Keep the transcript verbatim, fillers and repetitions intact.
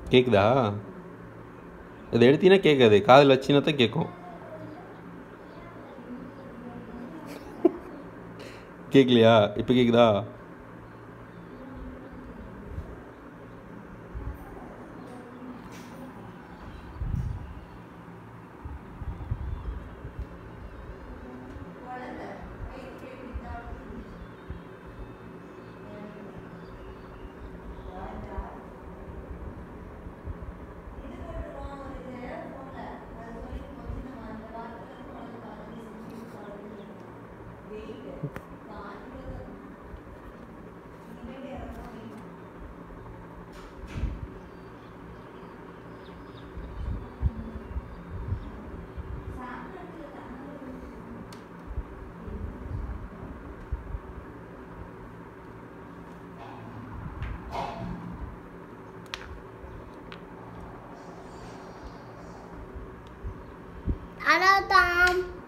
கேட்குதா? இதை எடுத்தீங்கன்னா கேட்காது, காதில் வச்சின்னா தான் கேட்கும். கேட்கலையா? இப்போ கேட்குதா? Hello, Tom.